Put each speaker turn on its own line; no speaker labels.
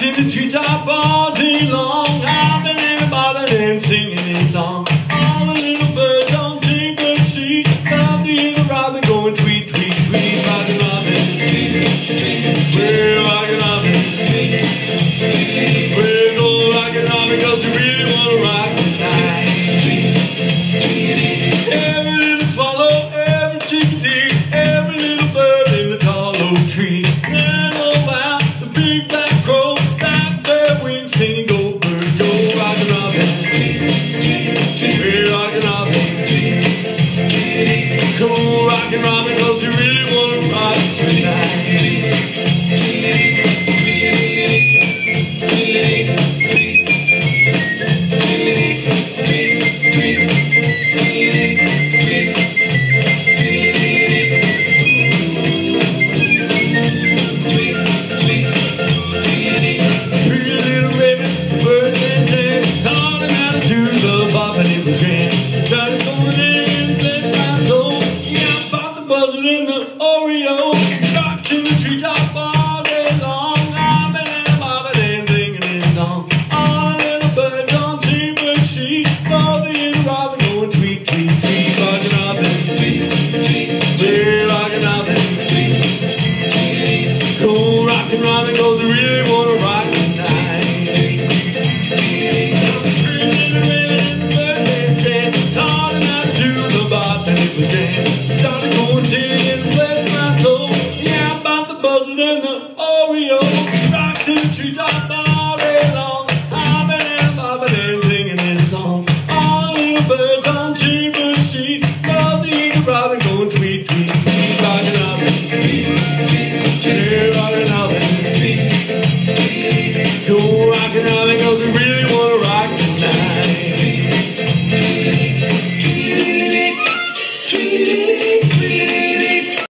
in the treetop all day long, hopping and bobbing and singing his song. All the little birds on Chamber Street love to hear the robin going tweet, tweet, tweet. Rockin' Robin, we're rockin' Robin, we're going rockin' Robin 'cause we really wanna rock tonight. Every little swallow, every chickadee, every little bird in the tall oak tree. And oh wow, the big black crow, clap their wings, singing go bird, go. Rockin' Robin, we're rockin' Robin, go rockin' Robin 'cause we really wanna rock tonight. In the Oreo, rocks in the treetop all day long, hopping and bobbing and singing his song. All the little birds on Chamber Street love to hear the robin going tweet, tweet, tweet. Rockin' Robin, we're rockin' Robin, go rockin' Robin 'cause we really wanna rock tonight. Taught him how to do the bop and it was dance. Started going till it bless my soul. Yeah, about the buzzard and the Oreo, rocks in the treetop all day long, hopping and bobbing and singing his song. All the little birds on Chamber